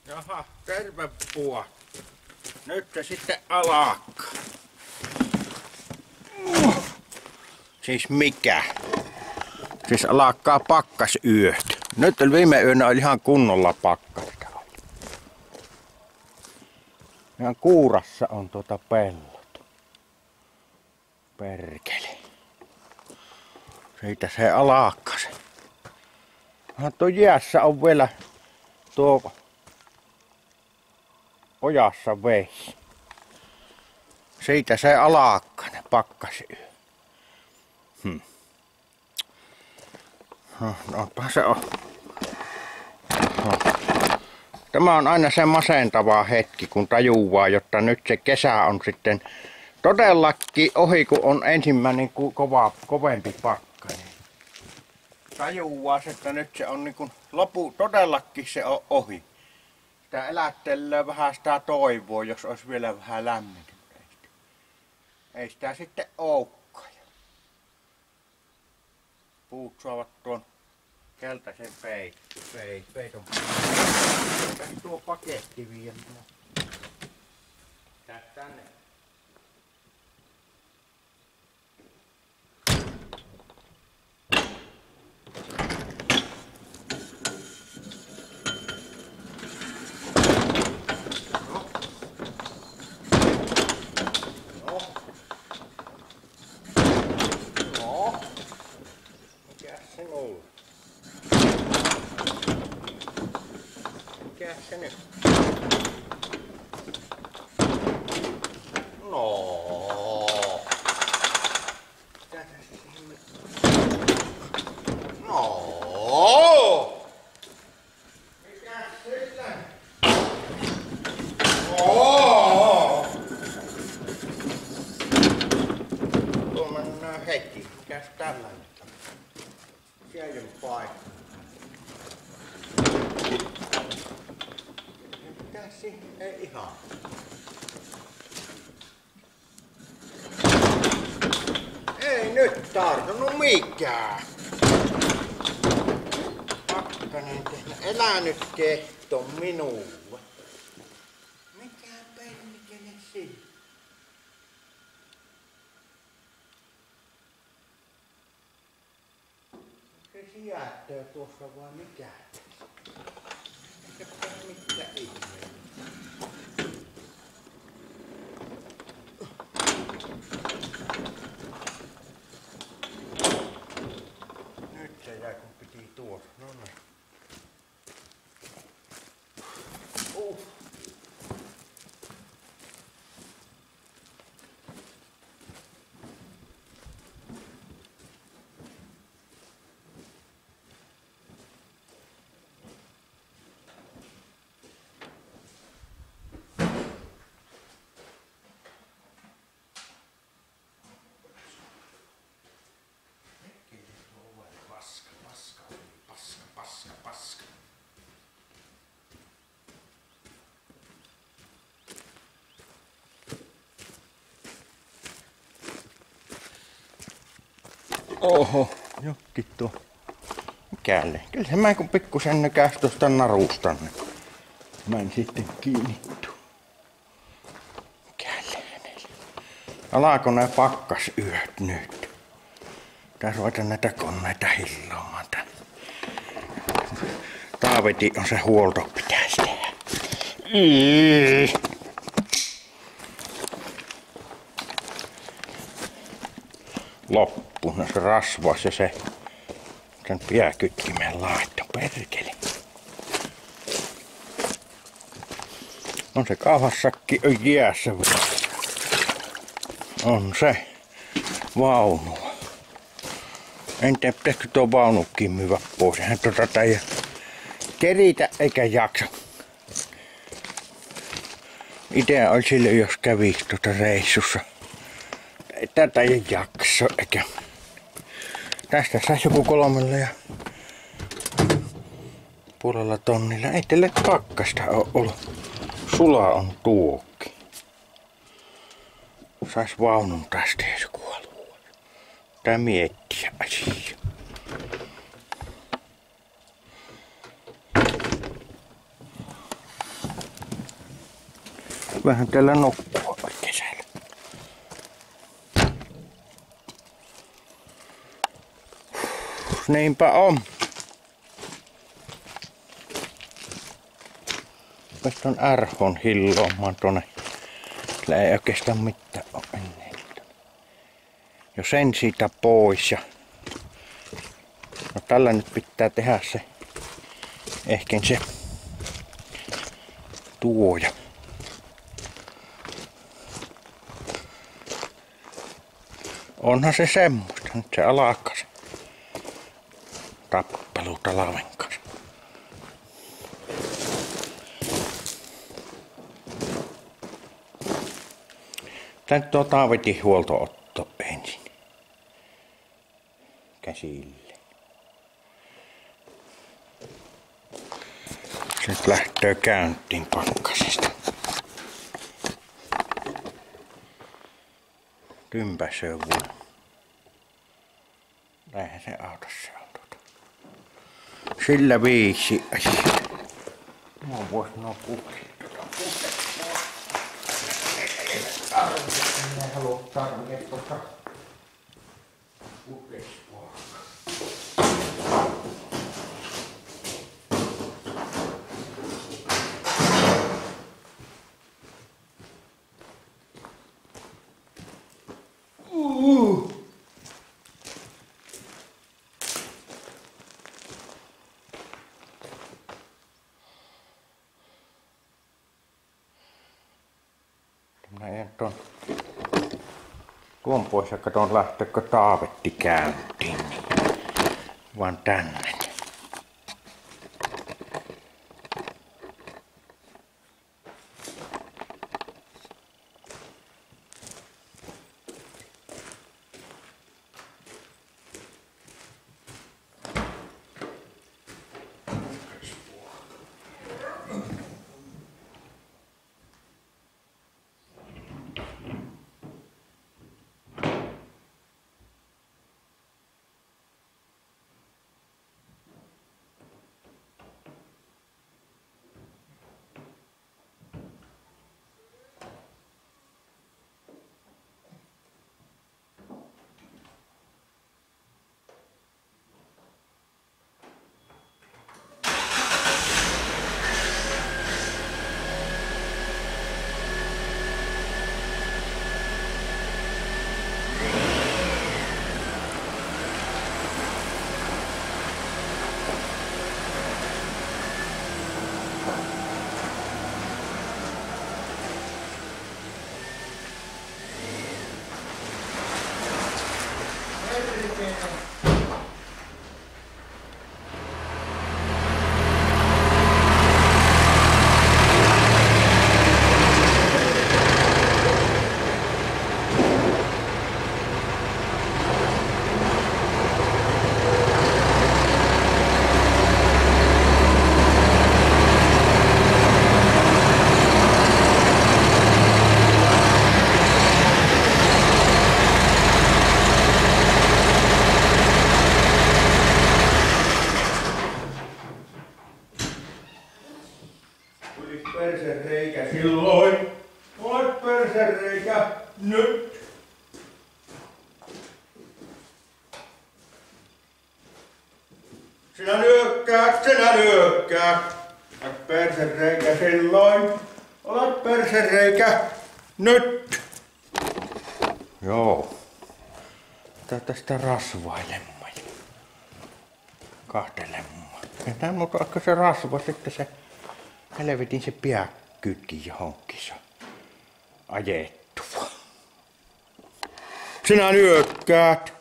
Jaha, terve pua. Nyt se sitten alakkaa. Siis mikä? Siis alakkaa pakkasyöt. Nyt viime yönä oli ihan kunnolla pakkasta. Ihan kuurassa on pellot. Perkele. Siitä se alakkaa se. Tuo jäässä on vielä tuo ojassa vesi. Siitä se alakkaa ne pakkasyö. Nopa se on. Tämä on aina se masentava hetki, kun tajuaa, jotta nyt se kesä on sitten todellakin ohi, kun on ensimmäinen kovempi pakkanen. Tajuaa, että nyt se on niin kuin todellakin se on ohi. Sitä elättelee vähän sitä toivoa, jos olisi vielä vähän lämmintä. Ei sitä sitten olekaan. Puut saavat tuon keltaisen peiton. Tässä tuo paketti vielä. Tää tänne. Mikäs se nyt? No. No. Mikäs sitten? No. Tuo mennään heti. Mikäs tällainen? Siellä on paikka. Ei ihan. Ei nyt tartunut mikään. Pakkanen tehnyt. Elä nyt kehto minulle. Mikä perkele siinä? Se sijaitsee tuossa vai mikä? Mitä ihmeitä? Nyt se jäi kun piti tuossa. No niin. Paska. Oho, jokki tuo. Mikälle? Kyllä se mä kun pikkusen nykäs tuosta narusta. Mä en sitten kiinnitty. Mikälle hänelle? Alako ne pakkasyöt nyt? Tää ruveta näitä koneita hillaamaan tänne. Taaveti on se huolto pitäisi tehdä. Loppu, no se rasvas ja se sen pääkytkimen laitto, perkele. On se kauhassakki on jäässä. On se vaunu. En tiedä, pitäisikö tuo vaunukin myyvä pois. Eihän ei keritä eikä jaksa. Idea oli sille, jos kävi reissussa. Tätä ei jaksa eikä. Tästä saisi joku 3,5 tonnilla. Ei teille pakkasta ole ollut. Sula on tuokki. Sais vaunun tästä jos kuoluu. Tää miettiä asiaa. Vähän täällä nukkua kesällä. Niinpä on. Päästän ärhon hilloamaan tonne. Sillä ei oikeastaan mitään oo ennen. Jo sen siitä pois ja... No tällä nyt pitää tehdä se... Ehkä se... Tuoja. Onhan se semmoista. Nyt se alkaa se tappelu talven kanssa. Tän tuo Taavetin huoltootto ensin. Käsille. Se nyt lähtee käyntiin pakkasesta. Tympäsövun. Näinhän se autossa on tuota. Sillä viisi. Mua vois nuo kuksit. Minä haluan tarvita tuota kukespuolta. Näin tuon pois ja katon lähteekö Taavetti käyntiin. Vaan tänne. Persereikä silloin. Olet persereikä nyt. Sinä nyökkäät. Olet persereikä silloin. Olet persereikä nyt. Joo. Tästä rasvailemaan ja kahtelemaan. Enää muuta ehkä se rasva sitten se helvetin se piäkkyyti johonkin se ajettua. Sinä nyökkäät.